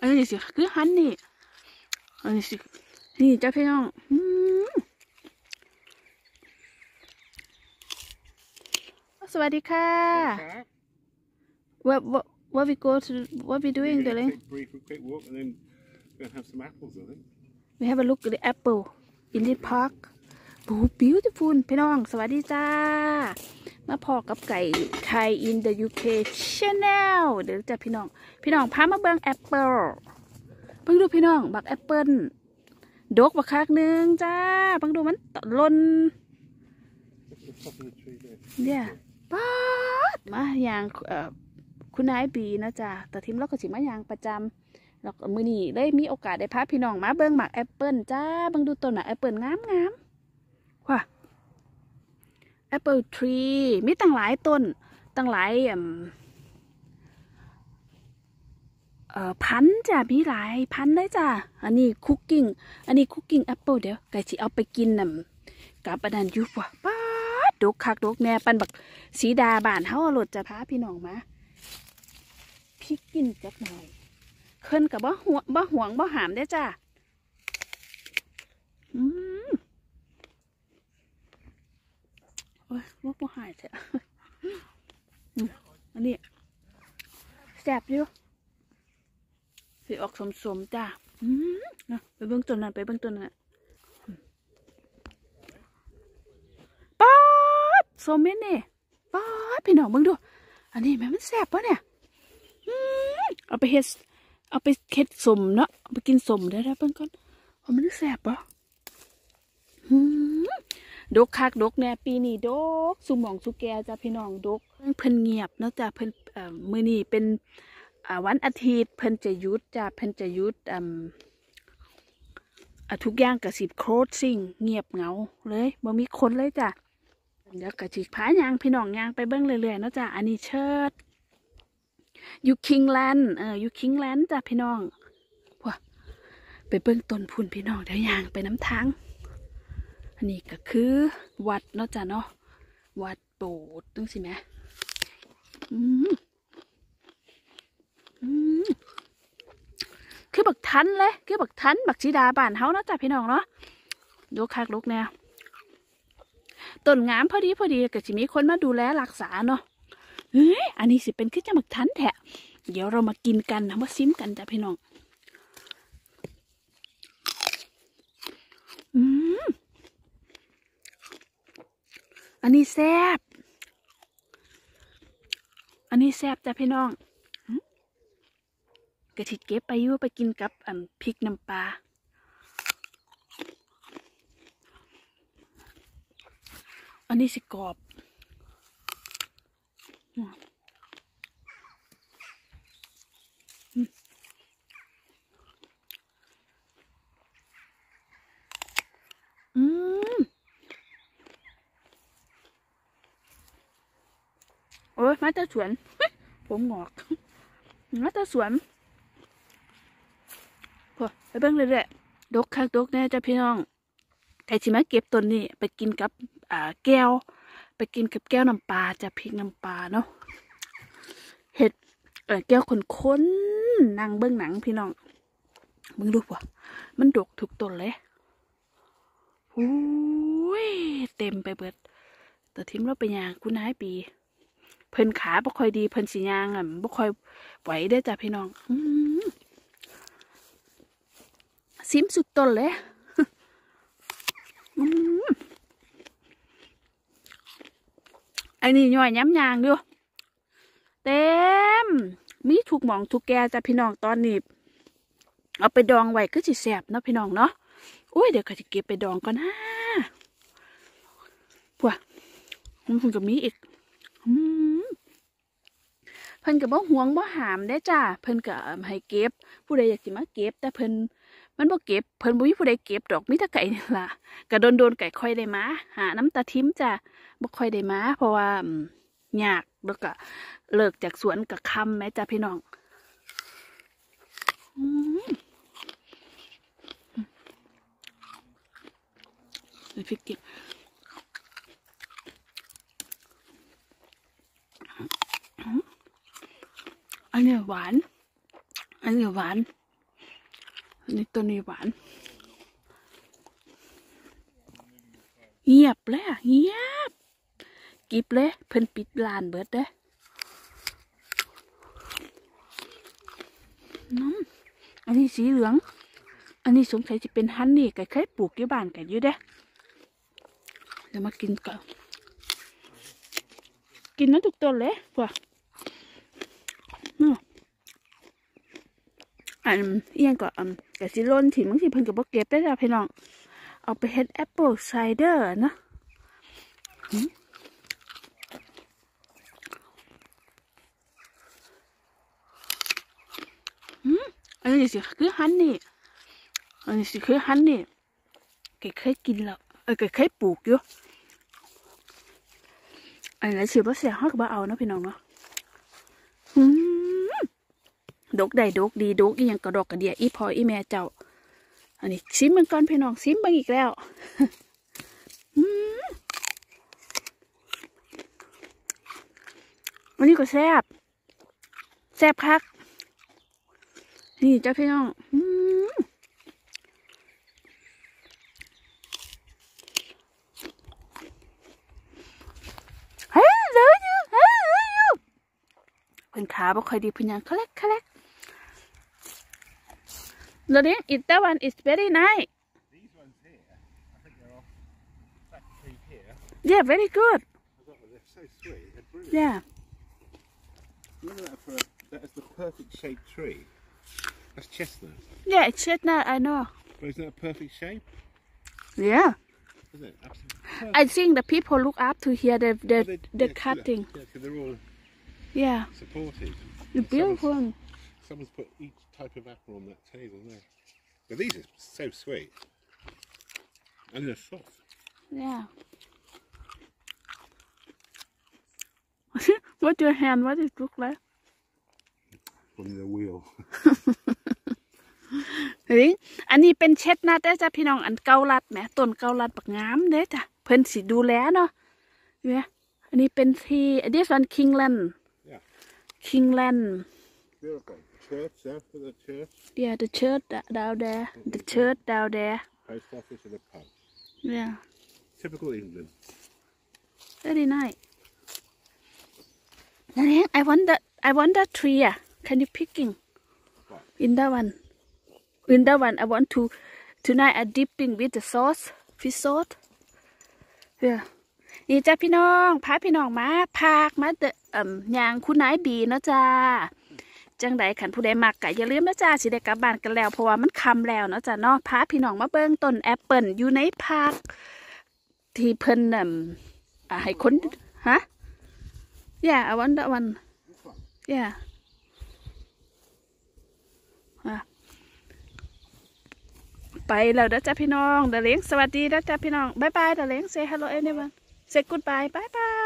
อันนี้สิคือฮันนี่อันนี้สินี่จ้าพี่น้องสวัสดีค่ะ what we go to what we doing darling we have a look at the apple in the park beautiful พี่น้องสวัสดีจ้ามาพอกับไก่ไทย in the UK channel เดี๋ยวจะพี่น้องพามาเบิ่งแอปเปิลเบิ่งดูพี่น้องบักแอปเปิลดกบักคักนึงจ้าเบิ่งดูมันล่นเนี่ยป๊าดมาอย่างคุณนายบีนะจ้าแต่ทีมเราก็สิมาอย่างประจำแล้วมื้อนี้ได้มีโอกาสได้พาพี่น้องมาเบิ่งหมากแอปเปิลจ้าเบิ่งดูต้นหมากแอปเปิลงามว้าแอปเปิลทรีมีตั้งหลายต้นตั้งหลายพันจ้ะมีหลายพันเลยจ้ะอันนี้คุกกิ้งแอปเปิลเดี๋ยวไก่สิเอาไปกินกับอันนั้นอยู่ว่ะป้าดกคักดกแน่ปันบักสีดาบานเฮาหลดจะพาพี่น้องมาพี่กินจักหน่อยเคินกับบ่ห่วงบ่หามได้จ้ะโอ้ยว่าบ่หายเถอะอันนี้แซ่บอยู่สีออกสมจ้าไปเบื้องต้นนั้นป๊าดสมเม็ดนี่ป๊าดพี่น้องเบิ่งดูอันนี้แม่มันแซ่บปะเนี่ยเอาไปเค็ดสมเนาะเอาไปกินสมได้เบิ่งก่อนว่ามันแซ่บปะดกคักดกแน่ปีนี้ดกสุหม่องสุแกจ้าพี่น้องดกเพิ่นเงียบเนาะจ้าเพิ่นมื้อนี้เป็นวันอาทิตย์เพิ่นจะหยุดจ้ะเพิ่นจะหยุดทุกอย่างกระสิบโคตรสิ่งเงียบเหงาเลยบ่มีคนเลยจ้ะเดี๋ยวกระจิกผายางพี่น้องยางไปเบิ้งเรื่อยๆเนาะจ้ะอันนี้เชิดอยู่คิงแลนด์อยู่คิงแลนด์จ้ะพี่น้องว้าไปเบิ้งต้นพุ่นพี่น้องเดี๋ยวยางไปน้ำทางอันนี้ก็คือวัดเนาะจ้ะเนาะวัดโบสถ์ตั้งสิแม่คือบักทันเลยคือบักทันบักชีดาบ้านเฮานะจ้ะพี่น้องเนาะดูคักลูกแนวต้นงามพอดีก็จะมีคนมาดูแลรักษาเนาะอันนี้สิเป็นคือจะบักทันแทะเดี๋ยวเรามากินกันนะมาซิมกันจ้ะพี่น้องอันนี้แซ่บจ้ะพี่น้องกระถิดเก็บไปอยู่ไปกินกับพริกน้ำปลาอันนี้สิกรอบโอ้ยมาแต่สวนผมงอกมาแต่สวนไปเบิ่งเรื่อยๆดกคักดกแน่จ้ะพี่น้องใครสิมาเก็บต้นนี้ไปกินกับแก้วไปกินกับแก้วน้ำปลาจะพริกน้ำปลาเนาะเห็ดแก้วข้นๆนั่งเบิ่งหนังพี่น้องเบิ่งดูป่ะมันดกทุกต้นเลยอุ้ยเต็มไปเบิดแต่ทิมเราไปย่างคุณนายปีเพิ่นขาบ่ค่อยดีเพิ่นสิย่างบ่ค่อยไหวได้จ้ะพี่น้องซิมสุดต้นเลยอันนี้ย่อยย้ำยางด้วยเต็มมีถูกหมองถูกแก่จ้ะพี่น้องตอนนี้เอาไปดองไว้ก็จะแสบเนาะพี่น้องเนาะอุ้ยเดี๋ยวก็จะเก็บไปดองก่อนนะพวกมันคงจะมีอีกเพิ่นกับบ่ห่วงบ่หามได้จ้ะเพิ่นกับให้เก็บผู้ใดอยากสิมาเก็บแต่เพิ่นมันบ่เก็บเพิ่นบ่มีผู้ใดเก็บดอกมีแต่ไก่นี่ล่ะก็โดนไก่ค่อยได้มาหาน้ำตาทิมจ้ะบ่ค่อยได้มาเพราะว่ายากแล้วก็เลิกจากสวนกับค่ำแม่จ้ะพี่น้องพริกกินอันนี้หวานนี่ตัวนี้หวานเงียบเลยเงียบกิบเลยเพิ่นปิดลานเบิดเด้น้ำอันนี้สีเหลืองอันนี้สงสัยจะเป็นฮันนี่ไก่เคยปลูกที่บ้านไก่อยู่เด้เดี๋ยวมากินก่อนกินน้ำทุกต้นเลยว่ะอันเอียงก็กะสิล้นถิ่นบางทีเพิ่นก็บ่เก็บได้แล้วพี่น้องเอาไปเฮ็ดแอปเปิลไซเดอร์นะอันนี้สิคือฮันนี่อันนี้สิคือฮันนี่แกเคยกินแล้วแกเคยปลูกอยู่อันนี้สิบ่เสียฮอกบ่เอานะพี่น้องเนาะดกได้ดกดีดกอีหยังกระดอกกระเดียอีพออีแม่เจ้าอันนี้ซิมเบิ่งก่อนพี่น้องซิมเบิ่งอีกแล้วอันนี้ก็แซ่บแซ่บคักนี่เจ้าพี่น้องเฮ้ยเลยอยู่เฮ้ยเลยอยู่เพิ่นขาบ่ค่อยดีเพิ่นยังคลักLoading, that one is very nice. These ones here, I think they're off factory here. Yeah, very good. They're so sweet. They're brilliant. Yeah. Look at that that is the perfect shaped tree. That's chestnut. Yeah, it's chestnut, I know. But isn't that a perfect shape? Yeah. Isn't it? Absolutely perfect. I think the people look up to here, the Yeah, cutting. Yeah, so they're all Yeah. supported. It's beautiful. Someone's put each type of apple on that table there. But these are so sweet. And they're soft. Yeah. What's your hand? What does it look like? Probably the wheel. เฮ้ยอันนี้เป็นเช็ดนัดได้จ้ะพี่น้องอันเกาลัดแหมต้นเกาลัดปักงามเด้จ้ะเพิ่นสิดูแลเนาะเนี่ยอันนี้เป็นที่this one Kingland Yeah. Kingland Beautiful. Church there for the church. Yeah, the church down there. The church down there. Post office and a pub. Yeah. Typical England. Very nice. I want that tree. Can you picking? What? In that one. In that one, I want to tonight. I dipping with the sauce, fish sauce. Yeah. นี่จ้าพี่น้องพาพี่น้องมาพากมายางคุณนายบีเนาะจ้าจังใดขันผู้ใดมักกะอย่าลืมนะจ้าสิได้กลับบ้านกันแล้วเพราะว่ามันคำแล้วเนาะจ้าเนาะพาพี่น้องมาเบิ่งต้นแอปเปิลอยู่ในพาร์คที่เพิ่นให้คนฮะ Yeah I want that one Yeah ไปแล้วนะจ้าพี่น้องเดเล้งสวัสดีนะจ้าพี่น้องบ๊ายบายเดเล้ง say hello anyone say goodbye bye bye